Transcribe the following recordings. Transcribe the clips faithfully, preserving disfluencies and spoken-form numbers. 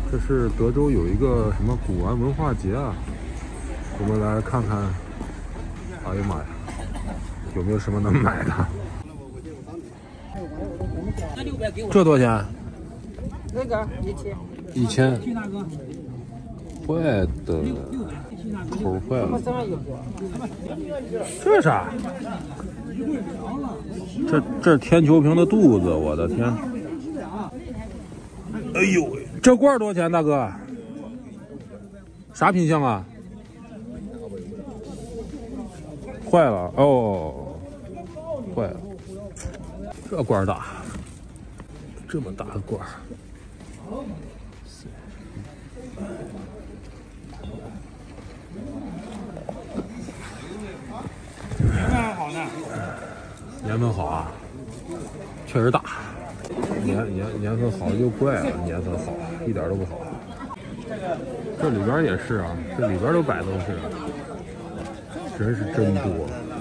这是德州有一个什么古玩文化节啊，我们来看看。哎呀妈呀，有没有什么能买的？这多少钱？ 那个一千。 一千。坏的，口坏了。这啥？这这天球瓶的肚子，我的天！哎呦喂，这罐多少钱，大哥？啥品相啊？坏了哦，坏了。这罐大，这么大的罐。 年份好呢， 年份好啊，确实大。年年年份好就怪了，年份好一点都不好。这里边也是啊，这里边都摆东西了，真是真多。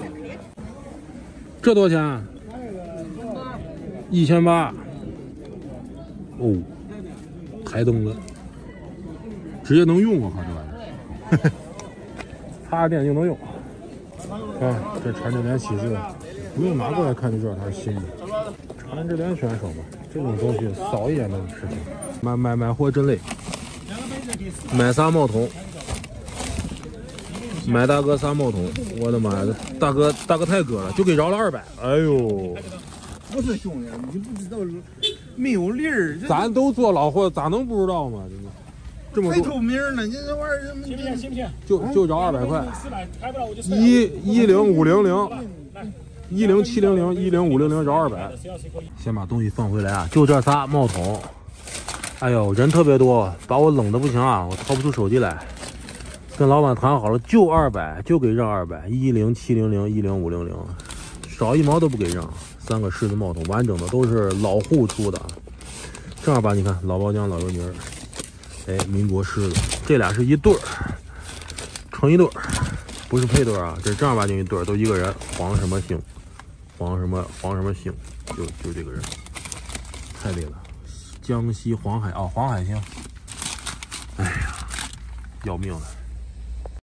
这多少钱？一千八。哦，台灯的，直接能用啊！看这玩意儿，插着电就能用。啊，这缠针连起子，不用拿过来看就知道它是新的。缠针连选手嘛，这种东西扫一眼的事情。买买买货真累。买仨帽筒，买大哥仨帽筒，我的妈呀，大哥大哥太割了，就给饶了二百。哎呦， 不是兄弟，你不知道没有理儿。 咱都做老货，咋能不知道嘛？真的，这么还多透明呢，你这玩意儿行不行？行不行？ 就就饶二百块。 四百开不了我就一一零五零零，一零七零零，一零五零零饶二百。先把东西放回来啊，就这仨帽筒。哎呦，人特别多，把我冷的不行啊！我掏不出手机来。跟老板谈好了，就二百，就给让二百，一零七零零，一零五零零，少一毛都不给让。三个狮子帽筒，完整的，都是老户出的。正儿八经，你看老包浆、老油泥儿，哎，民国狮子，这俩是一对儿，成一对儿，不是配对啊，这是正儿八经一对儿，都一个人。黄什么星，黄什么黄什么星，就就这个人，太累了。江西黄海啊、哦，黄海星，哎呀，要命了。